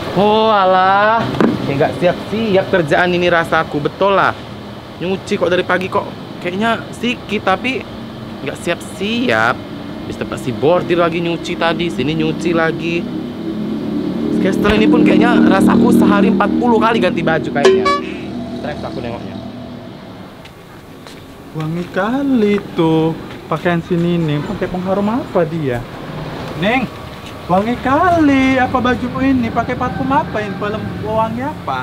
Oh alah, kayak nggak siap-siap kerjaan ini rasaku, betul lah. Nyuci kok dari pagi kok kayaknya sedikit tapi nggak siap-siap. Habis tempat si bordir lagi nyuci tadi, sini nyuci lagi. Kayak setelah ini pun kayaknya rasaku sehari 40 kali ganti baju kayaknya. Stres aku nengoknya. Wangi kali tuh pakaian sini Neng. Pakai pengharum apa dia? Neng, wangi kali. Apa bajumu ini? Pakai parfum apa ini? Wangi apa?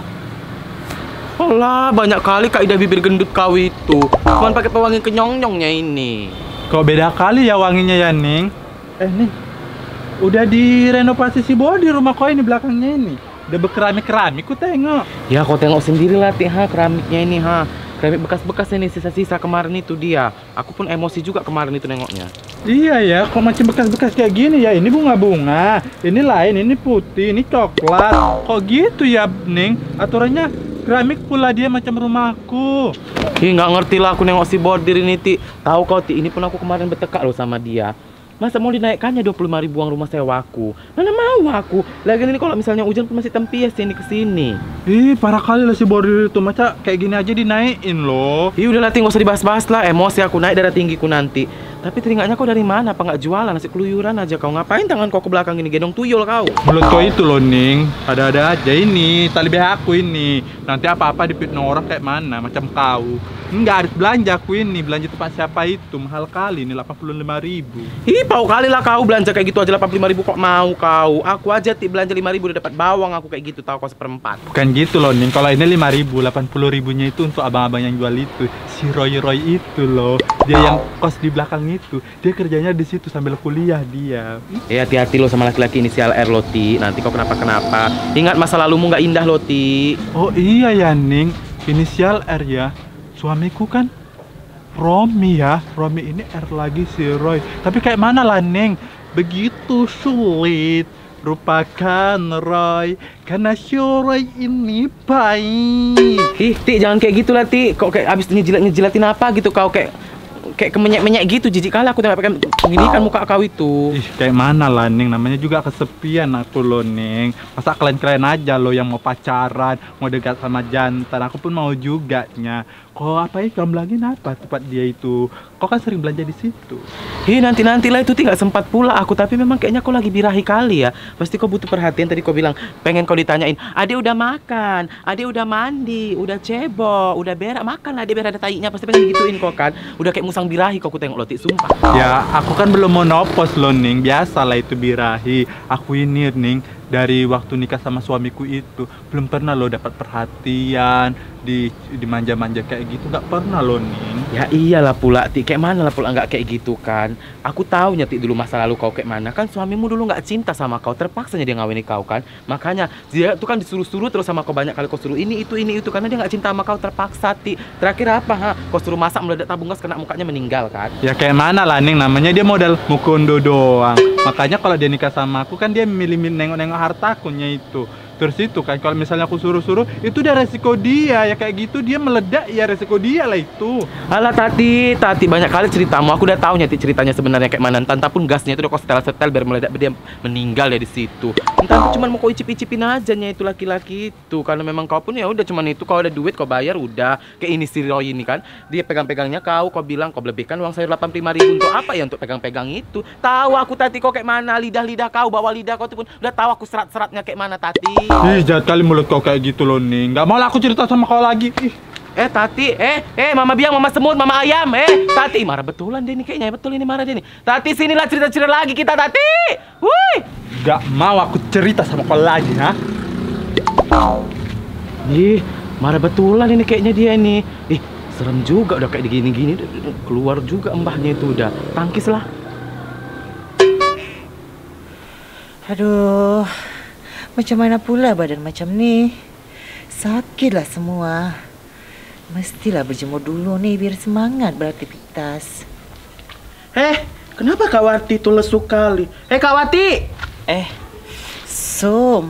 Olah, banyak kali Kak Ida bibir gendut kau itu. Cuman pakai pewangi kenyong-nyongnya ini. Kok beda kali ya wanginya ya Neng? Neng, udah direnovasi si Bo di rumah kau ini belakangnya ini. Udah berkeramik-keramik, ku tengok. Ya kau tengok sendiri lah keramiknya ini keramik bekas-bekas ini, sisa-sisa kemarin itu dia. Aku pun emosi juga kemarin itu nengoknya. Iya ya, kok macam bekas-bekas kayak gini ya. Ini bunga-bunga, ini lain, ini putih, ini coklat. Kok gitu ya Neng? Aturannya keramik pula dia macam rumahku. Ih, nggak ngerti lah aku nengok si bordir ini Tahu kau ini pun aku kemarin bertekak loh sama dia. Masa mau dinaikkannya 25.000 uang rumah sewaku? Mana mau aku? Lagian ini kalau misalnya hujan pun masih tempias sini ke sini. Ih, parah kali lah si bordir itu. Masa kayak gini aja dinaikin loh. Ih, udah lah, nggak usah dibahas-bahas lah. Emosi aku naik darah tinggiku nanti. Tapi telinganya kau dari mana? Apa nggak jualan? Nasi keluyuran aja kau. Ngapain tangan kau ke belakang ini? Gendong tuyul kau. Mulut kau itu loh Ning. Ada-ada aja ini. Tali BH aku ini. Nanti apa-apa dipitnah orang kayak mana? Macam kau. Enggak, harus belanja aku ini. Belanja tempat siapa itu? Mahal kali ini 85.000. Ih, pau kali lah kau belanja kayak gitu aja 85.000 kok mau kau. Aku aja belanja 5.000 udah dapat bawang aku kayak gitu, tahu kau seperempat. Bukan gitu loh Ning. Kalau ini 5.000, 80.000-nya itu untuk abang-abang yang jual itu. Si Roy itu loh. Dia yang kos di belakang itu. Dia kerjanya di situ sambil kuliah dia. Hati-hati lo sama laki-laki inisial R Loti. Nanti kau kenapa-kenapa. Ingat masa lalumu nggak indah Loti. Oh iya ya Ning. Inisial R ya. Suamiku kan Romi ya. Romi ini R lagi si Roy. Tapi kayak mana lah Neng? Begitu sulit lupakan Roy karena si Roy ini baik. Ih, jangan kayak gitu lah Kok kayak abis ngejilatin apa gitu kau kayak kemenyek-menyek gitu. Jijik kali aku tengok pakai begini kan muka kau itu. Ih, kayak mana lah Neng, namanya juga kesepian aku loh Neng. Masa kalian-kalian aja loh yang mau pacaran, mau dekat sama jantan. Aku pun mau juga nya. Kok apa ya kamu bilangin apa tempat dia itu? Kau kan sering belanja di situ. Ih, nanti-nantilah itu nggak sempat pula aku. Tapi memang kayaknya kau lagi birahi kali ya. Pasti kau butuh perhatian. Tadi kau bilang pengen kau ditanyain, Ade udah makan, Ade udah mandi, udah cebok, udah berak. Makan lah, Ade biar ada tainya. Pasti pengen gituin kau kan. Udah kayak musang birahi kau, aku tengok Loti, sumpah. Ya, aku kan belum monopos loh Ning. Biasalah itu birahi. Aku ini Ning, dari waktu nikah sama suamiku itu belum pernah lo dapat perhatian, dimanja-manja kayak gitu, nggak pernah lo Ning. Ya iyalah pula kayak mana lah pula nggak kayak gitu kan. Aku tahu Nyati dulu masa lalu kau kayak mana. Kan suamimu dulu nggak cinta sama kau, terpaksanya dia ngawini kau kan. Makanya dia tuh kan disuruh-suruh terus sama kau, banyak kali kau suruh ini itu karena dia nggak cinta sama kau, terpaksa Terakhir apa kau suruh masak meledak tabung gas, kena mukanya meninggal kan. Ya kayak mana lah Ning, namanya dia modal mukondo doang. Makanya kalau dia nikah sama aku kan dia milih nengok-nengok hartakunya itu. Terus itu kan kalau misalnya aku suruh-suruh, itu udah resiko dia. Ya kayak gitu dia meledak, ya resiko dia lah itu. Alah Tati banyak kali ceritamu. Aku udah tahu Nyati ceritanya sebenarnya kayak mana. Entah pun gasnya itu udah kau setel-setel biar meledak, dia meninggal ya di situ. Entah cuma mau kau icip-icipin aja itu laki-laki itu. Karena memang kau pun ya udah cuman itu, kau ada duit kau bayar udah. Kayak ini si Roy ini kan, dia pegang-pegangnya kau bilang kau lebihkan uang sayur 85.000 untuk apa ya, untuk pegang-pegang itu. Tahu aku Tati kau kayak mana, lidah-lidah kau, bawa lidah kau tuh pun udah tahu aku serat-seratnya kayak mana Tati. Ih, jahat kali mulut kau kayak gitu loh Ning. Gak mau lah aku cerita sama kau lagi. Ih. Tati, Mama biang, Mama semut, Mama ayam, Tati, marah betulan deh nih kayaknya, betul ini marah deh nih. Tati, sinilah cerita-cerita lagi kita, Tati. Wuih. Gak mau aku cerita sama kau lagi, ha? Ih, marah betulan ini kayaknya dia ini. Ih, serem juga udah kayak gini-gini, keluar juga embahnya itu udah. Tangkis lah. Aduh, macam mana pula badan macam nih? Sakitlah semua. Mestilah berjemur dulu nih biar semangat beraktivitas. Kenapa Kak Wati itu lesu kali? Kak Wati! Som.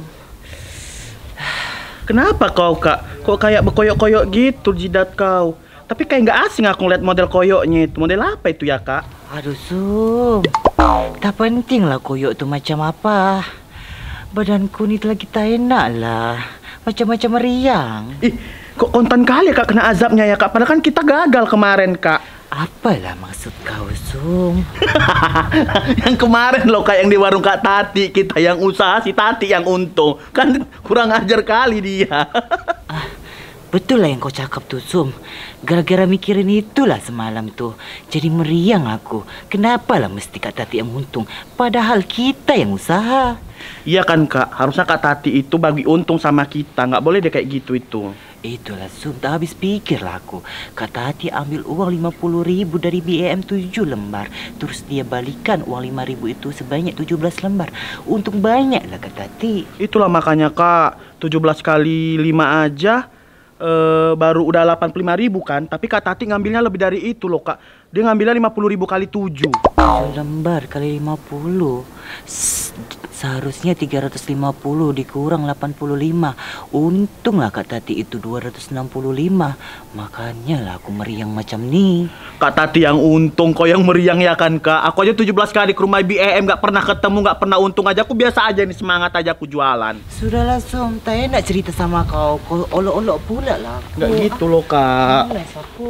Kenapa kau Kak? Kok kayak berkoyok-koyok gitu jidat kau? Tapi kayak nggak asing aku ngeliat model koyoknya itu. Model apa itu ya Kak? Aduh Som, tak penting lah koyok tuh macam apa. Badanku ni lagi tak enak lah. Macam-macam meriang. Ih, kok kontan kali ya Kak kena azabnya ya Kak? Padahal kan kita gagal kemarin Kak. Apalah maksud kau, Sum? Yang kemarin loh Kak, yang di warung Kak Tati. Kita yang usaha, si Tati yang untung. Kan kurang ajar kali dia. Betul lah yang kau cakap tuh, Sum. Gara-gara mikirin itulah semalam tuh. Jadi meriang aku. Kenapa lah mesti Kak Tati yang untung? Padahal kita yang usaha. Iya kan Kak, harusnya Kak Tati itu bagi untung sama kita. Nggak boleh dia kayak gitu itu. Itulah, Sum. Tak habis pikir lah aku. Kak Tati ambil uang 50.000 dari BEM 7 lembar. Terus dia balikan uang 5.000 itu sebanyak 17 lembar. Untung banyak lah Kak Tati. Itulah makanya Kak, 17 kali 5 aja baru udah 85.000 kan. Tapi Kak Tati ngambilnya lebih dari itu loh Kak. Dia ngambilnya 50.000 kali 7. 7 lembar kali 50. Seharusnya 350 dikurang 85. Untung lah Kak Tati itu 265. Makanya lah aku meriang macam ni. Kak Tati yang untung, kau yang meriang ya kan Kak. Aku aja 17 kali ke rumah BEM gak pernah ketemu, gak pernah untung aja. Aku biasa aja nih, semangat aja aku jualan. Sudahlah, Som, tak enak cerita sama kau. Kau olok-olok pula lah aku. Gak gitu loh Kak. Males aku.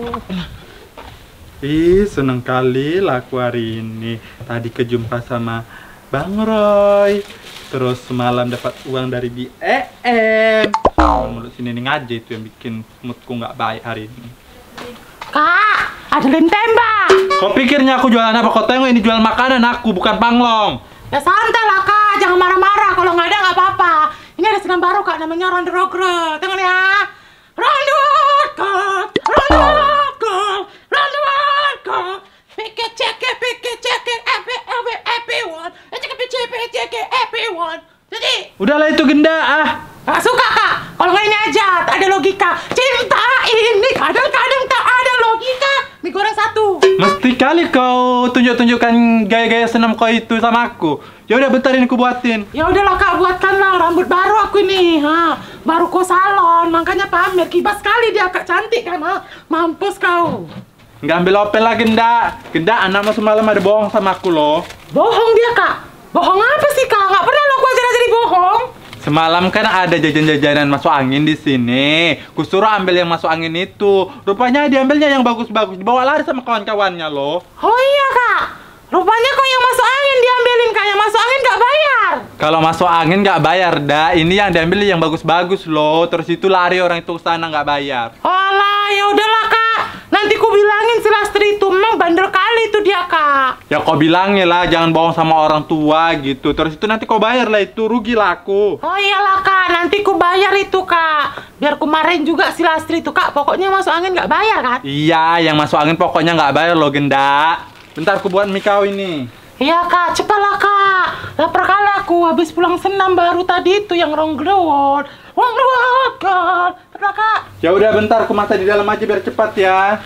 Ih, seneng kali lah aku hari ini. Tadi kejumpa sama Bang Roy. Terus semalam dapat uang dari BEM. Mulut sini nih aja itu yang bikin moodku nggak baik hari ini. Kak, ada lem tembak. Kau pikirnya aku jualan apa? Kau tengok ini jual makanan aku, bukan panglong. Ya santai lah Kak, jangan marah-marah. Kalau nggak ada nggak apa-apa. Ini ada senam baru Kak, namanya Ronde Rocker. Tengok ya. Ronde Rocker, Ronde Rocker, Ronde Rocker. Piket, everyone. Everyone. Jadi, Udahlah itu genda ah. nggak suka Kak. Kalau nggak ini aja, tak ada logika. Cinta ini kadang-kadang tak ada logika. Mie goreng satu. Mesti kali kau tunjuk-tunjukkan gaya-gaya senam kau itu sama aku. Ya udah bentar ini aku buatin. Ya udahlah Kak, buatkanlah rambut baru aku ini. Baru kau salon, makanya pamer. Kibas sekali dia Kak, cantik kan? Mampus kau. Nggak ambil opel lah genda. Genda anakmu semalam ada bohong sama aku loh. Bohong dia Kak. Bohong apa sih Kak? Nggak pernah lo aku ajar-ajari bohong. Semalam kan ada jajan-jajanan masuk angin di sini. Kusuruh ambil yang masuk angin itu. Rupanya diambilnya yang bagus-bagus. Dibawa lari sama kawan-kawannya loh. Oh iya Kak. Rupanya kok yang masuk angin diambilin Kak. Yang masuk angin nggak bayar. Kalau masuk angin nggak bayar dah. Ini yang diambil yang bagus-bagus loh. Terus itu lari orang itu ke sana nggak bayar. Alah, ya udahlah Kak. Nanti ku bilangin si Lastri itu memang bandel kali itu dia Kak. Ya kau bilangnya lah jangan bohong sama orang tua gitu. Terus itu nanti kau bayar lah itu. Rugi lah aku. Oh iyalah Kak, nanti ku bayar itu Kak. Biar kemarin juga si Lastri itu Kak. Pokoknya masuk angin nggak bayar kan? Iya yang masuk angin pokoknya nggak bayar loh genda. Bentar aku buat mie kau ini. Iya Kak, cepatlah Kak. Lapar kali aku habis pulang senam baru tadi itu yang rongrewot. Rongrewot Kak. Cepatlah Kak. Ya udah bentar aku masak di dalam aja biar cepat ya.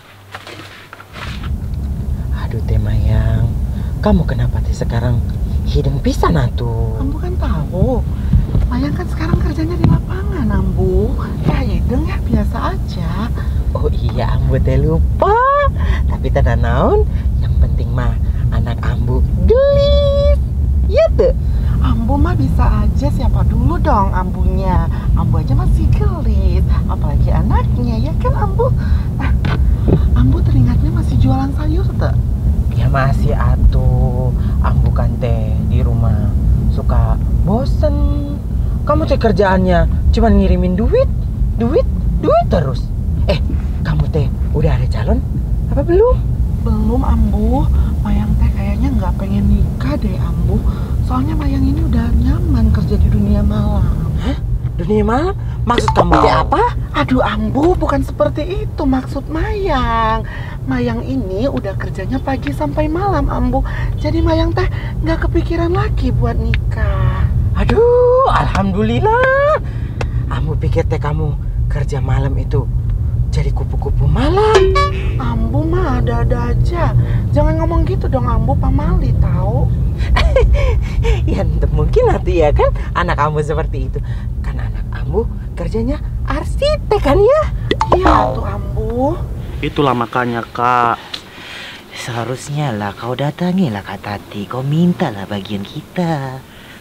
Aduh, Teh Mayang. Kamu kenapa Teh sekarang hidung pisan atuh? Ambu kan tahu, Mayang kan sekarang kerjanya di lapangan, Ambu. Ya hidung ya biasa aja. Oh iya, Ambu teh lupa. Tapi tenang naon, yang penting mah anak Ambu gelis. Iya tuh. Ambu mah bisa aja, siapa dulu dong Ambunya. Ambu aja masih gelis, apalagi anaknya, ya kan Ambu? Ambu teringatnya masih jualan sayur tuh. Ya masih atuh. Ambu kan teh di rumah suka bosen. Kamu teh kerjaannya cuman ngirimin duit terus. Kamu teh udah ada calon apa belum? Belum Ambu, Mayang teh kayaknya nggak pengen nikah deh Ambu. Soalnya Mayang ini udah nyaman kerja di dunia malam. Hah? Dunia malam? Maksud kamu teh apa? Aduh Ambu, bukan seperti itu maksud Mayang. Mayang ini udah kerjanya pagi sampai malam Ambu. Jadi Mayang teh nggak kepikiran lagi buat nikah. Aduh, alhamdulillah. Ambu pikir teh kamu kerja malam itu jadi kupu-kupu malam. Ambu mah ada-ada aja. Jangan ngomong gitu dong Ambu, pamali tahu. Ya mungkin nanti ya kan anak Ambu seperti itu. Kan anak Ambu kerjanya arsitek kan ya? Iya tuh Ambu. Itulah makanya Kak. Seharusnya lah kau datangi lah Kak Tati. Kau minta lah bagian kita.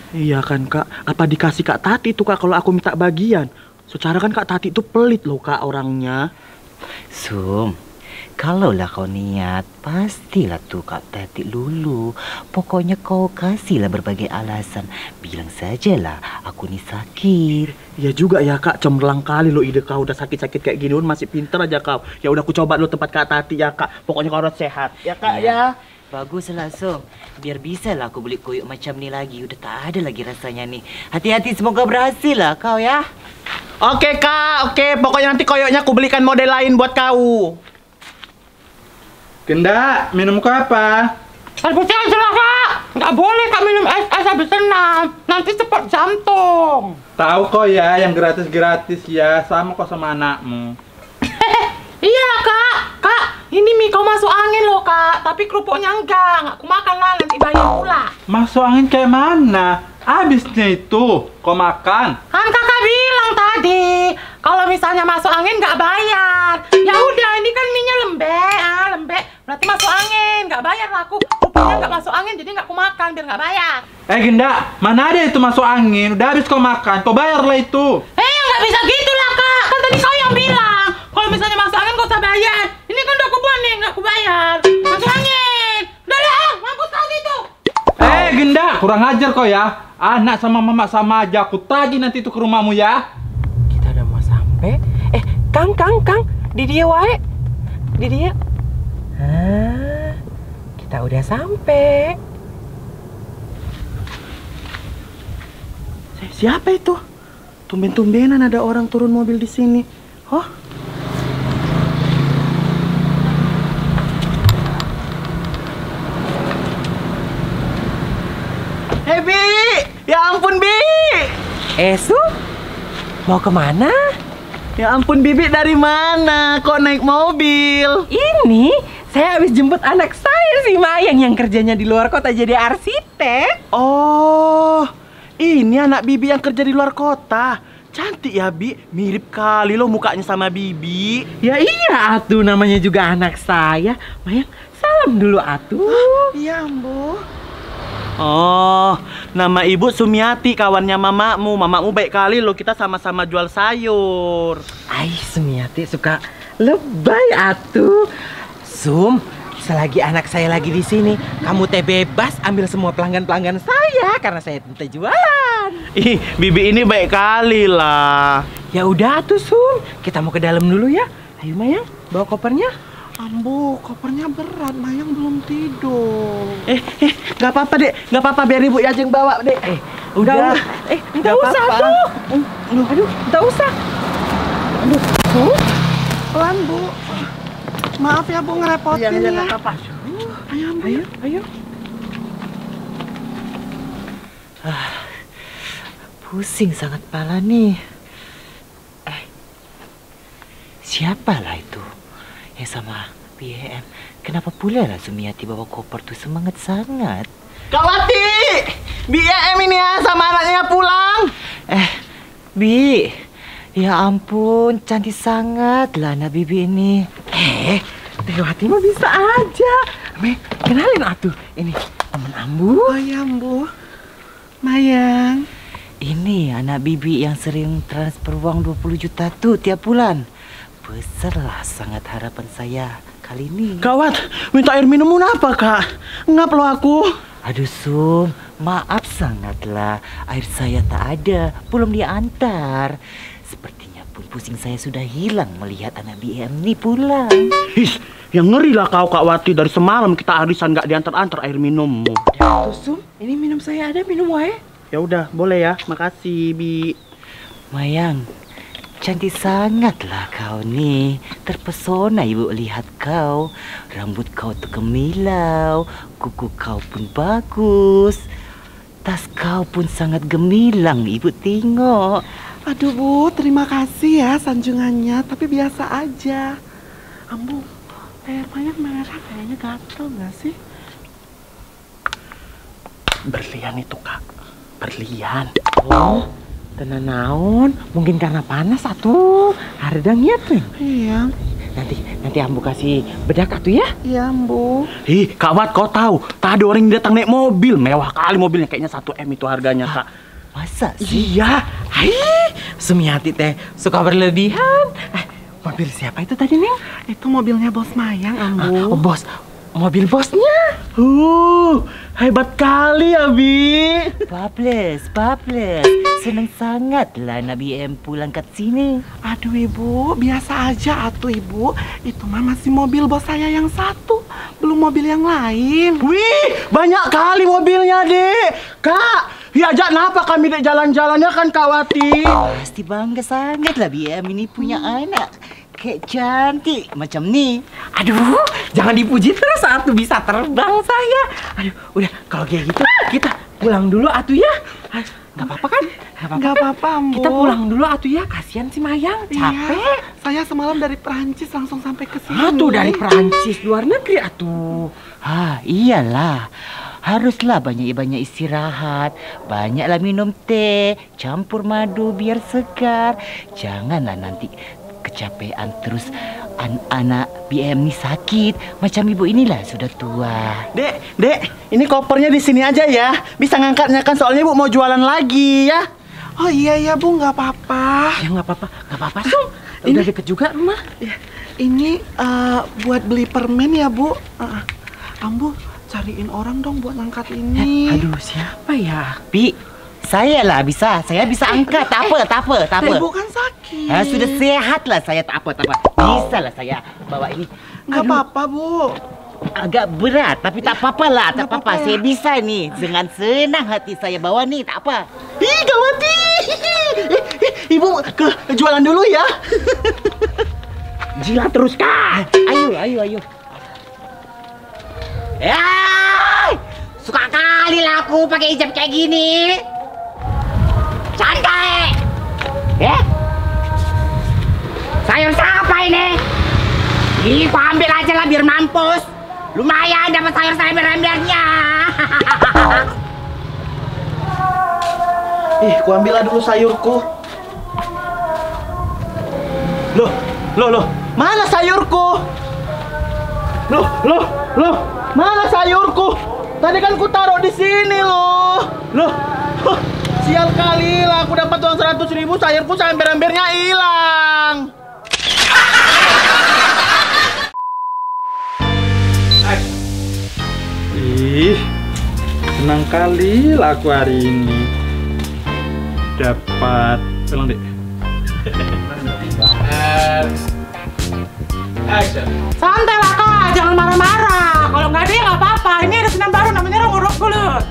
Iya kan Kak, apa dikasih Kak Tati tuh Kak kalau aku minta bagian? Secara kan Kak Tati itu pelit loh Kak orangnya. Sum, kalaulah kau niat, pastilah tuh Kak Tati lulu. Pokoknya kau kasihlah berbagai alasan. Bilang sajalah, aku nih sakit. Iya juga ya Kak, cemerlang kali lo ide kau udah sakit-sakit kayak gini, masih pinter aja kau. Ya udah aku coba lo tempat Kak Tati ya Kak. Pokoknya kau harus sehat ya Kak ya. Baguslah Sum, biar bisa lah aku beli koyok macam ni lagi. Udah tak ada lagi rasanya nih. Hati-hati, semoga berhasil lah kau ya. Oke Kak, oke. Pokoknya nanti koyoknya aku belikan model lain buat kau. Genda, minum kau apa? Air putih aja lah kak. Nggak boleh kak minum es habis senam. Nanti cepat jantung. Tahu kok ya, yang gratis-gratis ya. Sama kok sama anakmu. Iya kak. Kak, ini mie kau masuk angin loh kak. Tapi kerupuknya enggak. Nggak aku makan lah, nanti bayar pula. Masuk angin kayak mana? Habisnya itu, kau makan. Kan kakak bilang tadi, kalau misalnya masuk angin nggak bayar. Ya udah, ini kan mie-nya lembek, berarti masuk angin, nggak bayar lah aku. Kerupuknya nggak masuk angin, jadi nggak aku makan biar nggak bayar. Genda, mana ada itu masuk angin? Udah habis kau makan, kau bayarlah itu. Nggak bisa gitu lah kak. Kan tadi kau yang bilang, kalau misalnya masuk angin kau usah bayar. Ini kan udah aku buat nih, nggak aku bayar. Masuk angin. Udah lah, mampus kau gitu. Genda, kurang ajar kau ya. Anak sama mama sama aja, aku tagih nanti itu ke rumahmu ya. Kita udah mau sampai. Kang, di dia wae. Di dia. Kita udah sampai. Siapa itu? Tumben-tumbenan ada orang turun mobil di sini. Oh. Hei Bi, ya ampun Bi. Su, mau kemana? Ya ampun Bibi, dari mana? Kok naik mobil? Ini saya habis jemput anak saya si Mayang yang kerjanya di luar kota jadi arsitek. Oh, ini anak Bibi yang kerja di luar kota. Cantik ya Bi, mirip kali lo mukanya sama Bibi. Ya iya atuh, namanya juga anak saya. Mayang, salam dulu atuh. Iya Ambo. Oh, nama Ibu Sumiati, kawannya mamamu. Mamamu baik kali lo, kita sama-sama jual sayur. Ai, Sumiati suka lebay atuh. Sum, selagi anak saya lagi di sini, kamu teh bebas ambil semua pelanggan-pelanggan saya karena saya teh jualan. Ih, Bibi ini baik kali lah. Ya udah tuh Sum, kita mau ke dalam dulu ya. Ayo Mayang, bawa kopernya. Ambo, kopernya berat, Mayang belum tidur. Gak apa-apa dek, gak apa-apa, biar Ibu aja yang bawa dek. Udah. Enggak usah tuh. Aduh, enggak usah. Aduh, Pelan, Bu. Maaf ya, Bu, ngerepotin ya. Gak apa-apa. ayo. Pusing sangat pala nih. Siapalah itu? Sama BM. Kenapa pula lah Sumiati bawa koper tuh semangat sangat? Kak Wati, BM ini ya sama anaknya pulang. Bi, ya ampun, cantik sangat lah anak Bibi ini. Teh Wati mah bisa aja. Kenalin atuh, ini teman Ambu. Oh ya, Bu. Mayang. Ini anak Bibi yang sering transfer uang 20 juta tuh tiap bulan. Besarlah sangat harapan saya kali ini. Gawat, minta air minum apa Kak? Ngap lo aku. Aduh Sum, maaf sangatlah. Air saya tak ada, belum diantar. Sepertinya pun pusing saya sudah hilang melihat anak BM ini pulang. Yang ngeri lah kau Kak Wati, dari semalam kita arisan gak diantar-antar air minummu. Tuh Sum, ini minum saya ada, minum wae. Ya udah, boleh ya. Makasih Bi. Mayang, cantik sangatlah kau nih. Terpesona ibu lihat kau. Rambut kau tuh gemilau, kuku kau pun bagus. Tas kau pun sangat gemilang, ibu tengok. Aduh, Bu, terima kasih ya sanjungannya, tapi biasa aja. Ambu, air Mayang merah kayaknya gatel nggak sih? Berlian itu Kak, berlian. Oh, tenan naon? Mungkin karena panas atuh. Hardang ya tuh. Iya. Nanti Ambu kasih bedak tuh ya. Iya, Ambu. Ih, Kak Wat, kau tahu? Tadi orang yang datang naik mobil, mewah kali mobilnya, kayaknya 1 M itu harganya, Kak. Masa sih? Iya. Hai, Sumiati teh suka berlebihan. Mobil siapa itu tadi, Neng? Itu mobilnya Bos Mayang, Ambu. Bos. Mobil bosnya. Hebat kali, Abi. Bables. Senang sangat lah Nabi M pulang ke sini. Aduh, Ibu, biasa aja atuh, Ibu. Itu mah masih mobil bos saya yang satu, belum mobil yang lain. Wih, banyak kali mobilnya, Dek. Kak, diajak kenapa kami dek jalan-jalannya kan, Kak Wati? Pasti bangga sangat lah BM ini punya anak kayak cantik macam nih. Aduh, jangan dipuji terus atuh bisa terbang saya. Aduh, udah kalau kayak gitu kita pulang dulu atuh ya. Gak apa-apa kan? Gak apa-apa, Ambu. Kita pulang dulu atuh ya, kasihan si Mayang, capek. Iya, saya semalam dari Perancis langsung sampai ke sini. Atuh dari Perancis, luar negeri atuh. Iyalah. Haruslah banyak istirahat. Banyaklah minum teh, campur madu biar segar. Janganlah nanti kecapean terus anak BM ini sakit. Macam ibu inilah sudah tua. Dek, ini kopernya di sini aja ya. Bisa ngangkatnya kan soalnya ibu mau jualan lagi ya. Oh iya Bu, nggak apa-apa. Ya nggak apa-apa Sum. Udah deket juga rumah. Ini buat beli permen ya Bu. Ambu cariin orang dong buat ngangkat ini. Aduh, siapa ya? Pi, saya bisa angkat. Tak apa. Ibu kan sakit. Sudah sehat lah saya, tak apa. Bisa lah saya bawa ini. Nggak apa-apa Bu. Agak berat, tapi tak apa-apa lah, tak Nggak apa-apa. apa-apa ya. Saya bisa nih, dengan senang hati saya bawa nih, tak apa. Ih, Gawati. Ibu ke jualan dulu ya. Jilat terus kah? Ayo. Suka kali lah aku pakai hijab kayak gini. Santai. Sayur siapa ini? Ih, kau ambil aja lah biar mampus. Lumayan dapat sayur ember-embernya. Ih, ku ambillah dulu sayurku. Loh, mana sayurku? Loh, mana sayurku? Tadi kan ku taruh di sini loh. Sial kali lah, aku dapat uang 100.000, sayurku ember-embernya hilang. Ih, senang kali lah aku hari ini dapat. Ulang deh. Santai lah Kak, jangan marah-marah. Kalau nggak ada ya nggak apa-apa. Ini ada senam baru namanya Rongorok Kulut.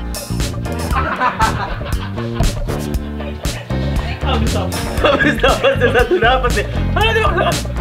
Habis dapat satu dapat deh. Aduh.